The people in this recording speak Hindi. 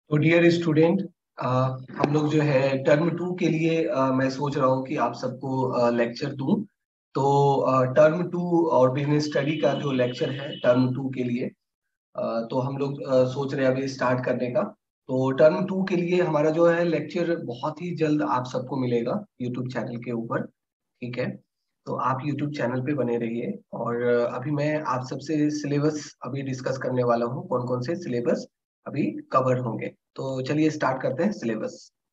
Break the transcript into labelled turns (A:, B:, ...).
A: तो डियर स्टूडेंट, हम लोग जो है टर्म टू के लिए मैं सोच रहा हूँ कि आप सबको लेक्चर दूं। तो टर्म टू और बिजनेस स्टडी का जो लेक्चर है टर्म टू के लिए, तो हम लोग सोच रहे हैं अभी स्टार्ट करने का। तो टर्म टू के लिए हमारा जो है लेक्चर बहुत ही जल्द आप सबको मिलेगा यूट्यूब चैनल के ऊपर। ठीक है। तो आप यूट्यूब चैनल पे बने रहिए। और अभी मैं आप सबसे सिलेबस अभी डिस्कस करने वाला हूँ, कौन कौन से सिलेबस अभी कवर होंगे। तो चलिए स्टार्ट करते हैं सिलेबस।